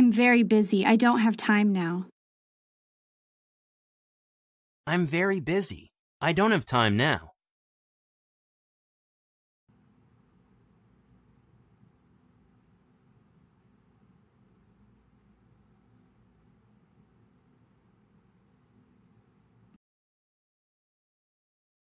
I'm very busy. I don't have time now. I'm very busy. I don't have time now.